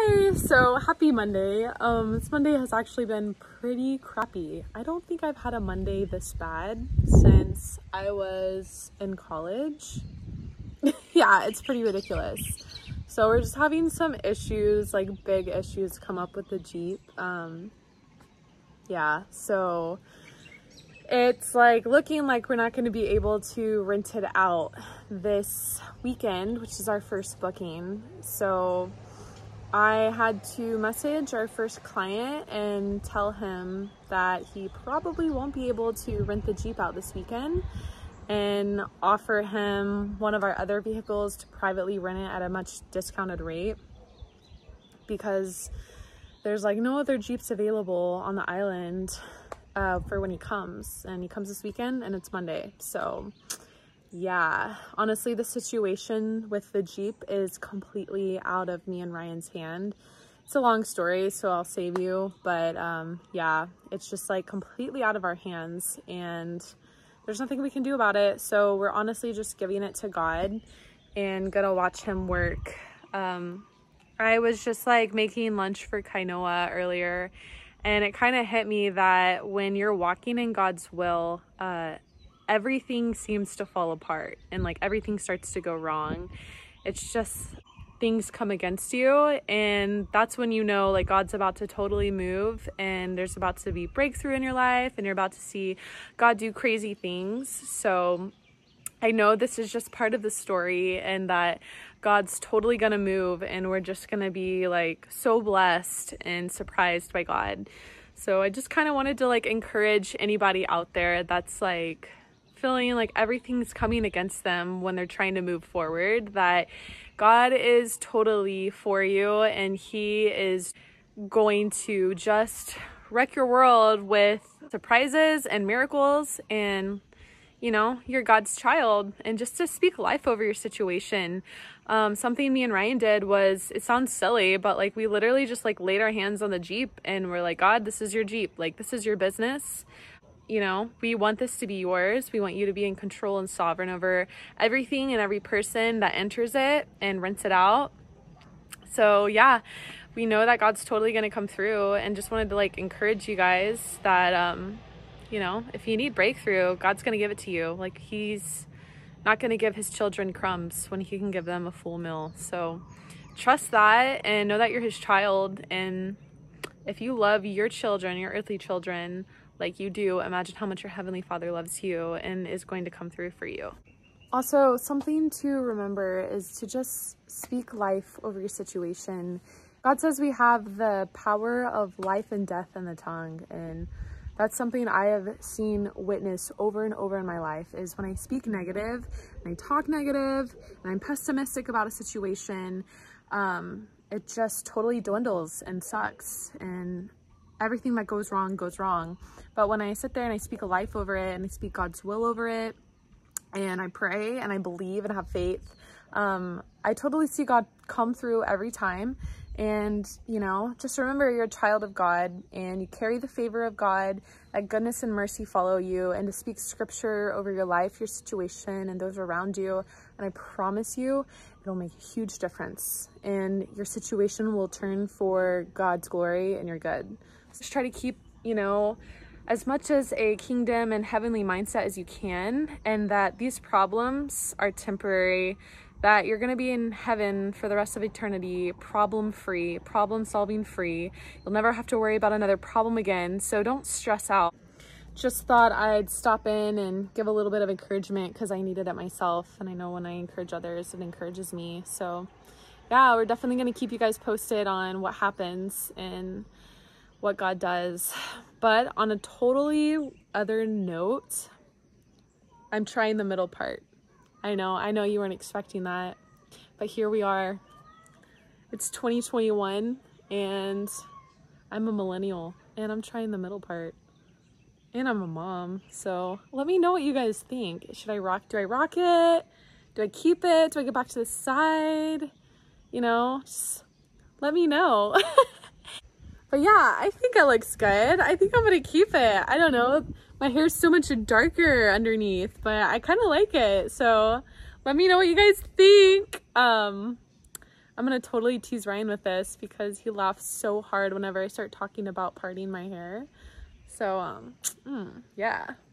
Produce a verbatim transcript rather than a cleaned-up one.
Hi, so happy Monday. Um, this Monday has actually been pretty crappy. I don't think I've had a Monday this bad since I was in college. Yeah, it's pretty ridiculous. So we're just having some issues, like big issues come up with the Jeep. Um, yeah, so it's like looking like we're not going to be able to rent it out this weekend, which is our first booking. So I had to message our first client and tell him that he probably won't be able to rent the Jeep out this weekend, and offer him one of our other vehicles to privately rent it at a much discounted rate, because there's like no other Jeeps available on the island uh, for when he comes, and he comes this weekend and it's Monday. So yeah, honestly, the situation with the Jeep is completely out of me and Ryan's hand. It's a long story, so I'll save you, but um, yeah, it's just like completely out of our hands and there's nothing we can do about it. So we're honestly just giving it to God and gonna watch him work. Um, I was just like making lunch for Kainoa earlier, and it kind of hit me that when you're walking in God's will, uh, everything seems to fall apart and like everything starts to go wrong. It's just things come against you, and that's when you know like God's about to totally move and there's about to be breakthrough in your life and you're about to see God do crazy things. So I know this is just part of the story and that God's totally gonna move and we're just gonna be like so blessed and surprised by God. So I just kind of wanted to like encourage anybody out there that's like feeling like everything's coming against them when they're trying to move forward, that God is totally for you and he is going to just wreck your world with surprises and miracles. And you know, you're God's child, and just to speak life over your situation. Um, something me and Ryan did was, it sounds silly, but like we literally just like laid our hands on the Jeep and we're like, God, this is your Jeep. Like, this is your business. You know, we want this to be yours. We want you to be in control and sovereign over everything and every person that enters it and rents it out. So yeah, we know that God's totally going to come through, and just wanted to like encourage you guys that, um, you know, if you need breakthrough, God's going to give it to you. Like, he's not going to give his children crumbs when he can give them a full meal. So trust that and know that you're his child. And if you love your children, your earthly children, like you do, imagine how much your heavenly Father loves you and is going to come through for you. Also, something to remember is to just speak life over your situation. God says we have the power of life and death in the tongue, and that's something I have seen witness over and over in my life, is when I speak negative and I talk negative and I'm pessimistic about a situation, um, it just totally dwindles and sucks, and everything that goes wrong goes wrong. But when I sit there and I speak a life over it and I speak God's will over it and I pray and I believe and have faith, um, I totally see God come through every time. And, you know, just remember you're a child of God and you carry the favor of God, that goodness and mercy follow you, and to speak scripture over your life, your situation, and those around you. And I promise you, it'll make a huge difference and your situation will turn for God's glory and you're good. So just try to keep, you know, as much as a kingdom and heavenly mindset as you can, and that these problems are temporary, that you're going to be in heaven for the rest of eternity, problem free, problem solving free. You'll never have to worry about another problem again. So don't stress out. Just thought I'd stop in and give a little bit of encouragement because I needed it myself. And I know when I encourage others, it encourages me. So yeah, we're definitely going to keep you guys posted on what happens and what God does. But on a totally other note, I'm trying the middle part. I know, I know you weren't expecting that, but here we are. It's twenty twenty-one and I'm a millennial and I'm trying the middle part, and I'm a mom. So let me know what you guys think. Should I rock, do I rock it? Do I keep it? Do I get back to the side? You know, just let me know. But yeah, I think it looks good. I think I'm gonna keep it. I don't know. My hair's so much darker underneath, but I kind of like it. So let me know what you guys think. Um, I'm gonna totally tease Ryan with this because he laughs so hard whenever I start talking about parting my hair. So, um, mm, yeah.